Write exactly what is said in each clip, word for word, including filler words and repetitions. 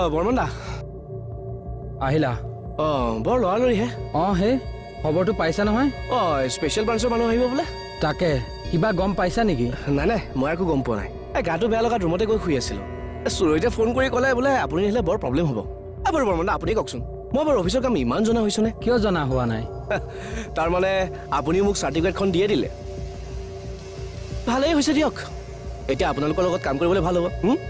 বৰ্মন দা আহিলা অ বৰ লৰালৰি হে অ হে খবৰটো পাইছা নহয় অ স্পেচিয়েল ব্ৰাঞ্চৰ মানুহ আহিব বোলে তাকে কিবা গম পাইছা নেকি নাই নাই মই একো গম পোৱা নাই এই গাটো বেয়া লগাত ৰুমতে গৈ শুই আছিলো সুৰৈতে ফোন কৰি ক'লে বোলে আপুনি আহিলে বৰ প্ৰব্লেম হ'ব বাৰু বৰ্মন দা আপুনি কওকচোন মই বাৰু অফিচৰ কাম ইমান জনা হৈছো নে কিয় জনা হোৱা নাই তাৰমানে আপুনি মোক চাৰ্টিফিকেটখন দিয়ে দিলে ভালেই হৈছে দিয়ক এতিয়া আপোনালোকৰ লগত কাম কৰিবলৈ ভাল হ'ব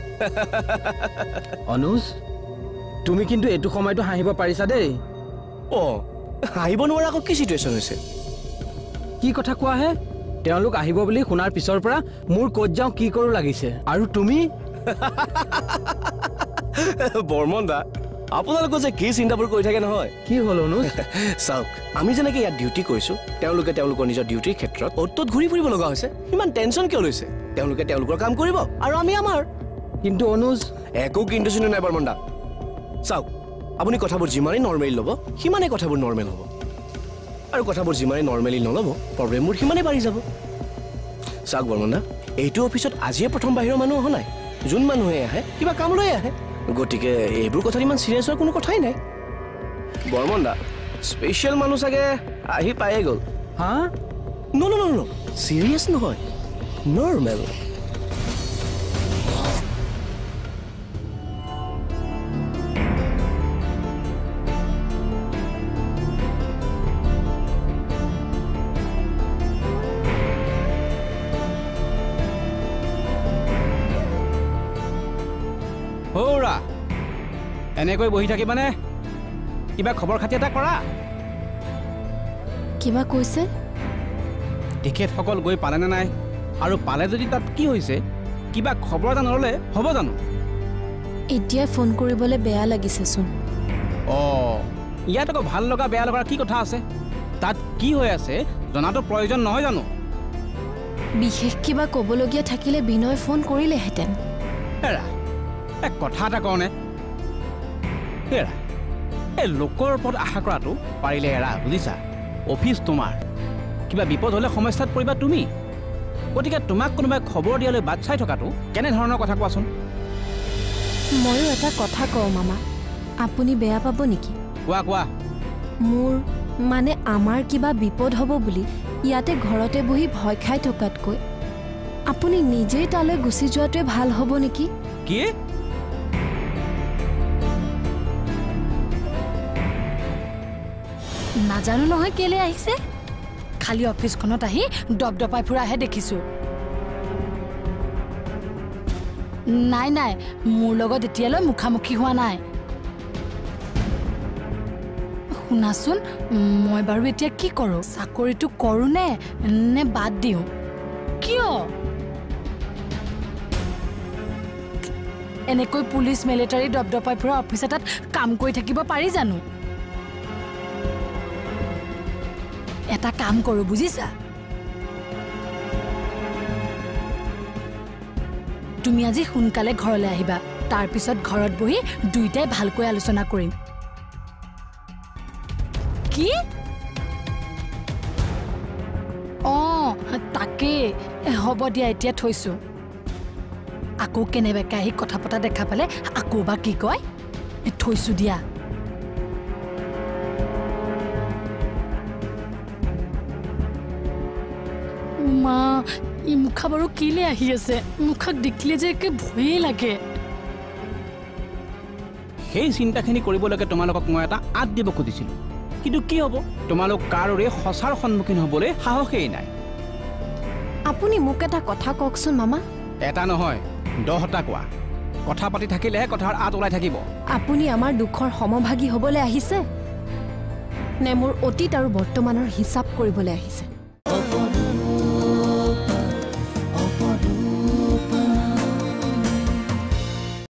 অনুজ তুমি কিন্তু এইটো সময়টো হাঁহিব পাৰিছা দেই অ হাঁহিব নোৱাৰা আকৌ কি চিটুৱেশ্যন হৈছে কি কথা কোৱা হে তেওঁলোক আহিব বুলি শুনাৰ পিছৰ পৰা মোৰ ক'ত যাওঁ কি কৰো লাগিছে আৰু তুমি বৰ্মন দা আপোনালোকৰ যে কি চিন্তাবোৰ কৰি থাকে নহয় কি হ'ল অনুজ চাওক আমি যেনেকৈ ইয়াত ডিউটি কৰিছো তেওঁলোকে তেওঁলোকৰ নিজৰ ডিউটিৰ ক্ষেত্ৰত অত্যত ঘূৰি ফুৰিব লগা হৈছে ইমান টেনশ্যন কিয় লৈছে তেওঁলোকে তেওঁলোকৰ কাম কৰিব আৰু আমি আমাৰ কিন্তু অনুজ একো কিন্তু চিন্তা নাই বৰ্মন দা চাওক আপুনি কথাবোৰ যিমানেই নৰ্মেলি ল'ব সিমানেই কথাবোৰ নৰ্মেল হ'ব আৰু কথাবোৰ যিমানেই নৰ্মেলি নল'ব প্ৰব্লেমবোৰ সিমানেই বাঢ়ি যাব চাওক বৰ্মন দা এইটো অফিচত আজিয়ে প্ৰথম বাহিৰৰ মানুহ অহা নাই যোন মানুহে আহে কিবা কাম লৈ আহে গতিকে এইবোৰ কথাত ইমান চিৰিয়াছ হোৱাৰ কোনো কথাই নাই বৰ্মন দা স্পেচিয়েল মানুহ চাগে আহি পায়ে গ'ল হা ন ন ন চিৰিয়াছ নহয় নৰ্মেল হৌৰা এনেকৈ বহি থাকিবানে কিবা খবৰ খাতি এটা কৰা কিবা কৈছে তেখেতসকল গৈ পালেনে নাই আৰু পালে যদি তাত কি হৈছে কিবা খবৰ এটা নল'লে হ'ব জানো এতিয়া ফোন কৰিবলৈ বেয়া লাগিছেচোন অঁ ইয়াত আকৌ ভাল লগা বেয়া লগাৰ কি কথা আছে তাত কি হৈ আছে জনাটো প্ৰয়োজন নহয় জানো বিশেষ কিবা ক'বলগীয়া থাকিলে বিনয় ফোন কৰিলেহেঁতেন এৰা এক কথা এটা কওঁনে এৰা এই লোকৰ ওপৰত আশা কৰাটো পাৰিলে এৰা বুজিছা অফিচ তোমাৰ কিবা বিপদ হ'লে সমস্যাত পৰিবা তুমি গতিকে তোমাক কোনোবাই খবৰ দিয়ালৈ বাট চাই থকাটো কেনেধৰণৰ কথা কোৱাচোন ময়ো এটা কথা কওঁ মামা আপুনি বেয়া পাব নেকি কোৱা কোৱা মোৰ মানে আমাৰ কিবা বিপদ হ'ব বুলি ইয়াতে ঘৰতে বহি ভয় খাই থকাতকৈ আপুনি নিজেই তালৈ গুচি যোৱাটোৱে ভাল হ'ব নেকি কি নাজানো নহয় কেলে আহিছে খালি অফিসখনত আহি দবদপাই ফুৰাহে দেখিছো নাই নাই মোৰ লগত এতিয়ালৈ মুখামুখি হোৱা নাই শুনাচোন মই বাৰু এতিয়া কি কৰোঁ চাকৰিটো কৰোঁ নে নে বাদ দিওঁ কিয় এনেকৈ পুলিচ মিলিটাৰী দবদপাই ফুৰা অফিচ এটাত কাম কৰি থাকিব পাৰি জানো এটা কাম কৰো বুজিছা তুমি আজি সোনকালে ঘৰলৈ আহিবা তাৰ পিছত ঘৰত বহি দুইটাই ভালকৈ আলোচনা কৰিম কি অ তাকে হ'ব দিয়া এতিয়া থৈছো আকৌ কেনেবাকে আহি কথা পতা দেখা পালে আকৌ বা কি কয় থৈছো দিয়া মা ই মুখা বাৰু কিলে আহি আছে মুখাক দেখিলে যে একে ভয়ে লাগে সেই চিন্তাখিনি কৰিবলৈকে তোমালোকক মই এটা আঁত দিব খুজিছিলোঁ কিন্তু কি হ'ব তোমালোক কাৰোৰে সঁচাৰ সন্মুখীন হ'বলৈ সাহসেই নাই আপুনি মোক এটা কথা কওকচোন মামা এটা নহয় দহটা কোৱা কথা পাতি থাকিলেহে কথাৰ আঁত ওলাই থাকিব আপুনি আমাৰ দুখৰ সমভাগী হ'বলৈ আহিছে নে মোৰ অতীত আৰু বৰ্তমানৰ হিচাপ কৰিবলৈ আহিছে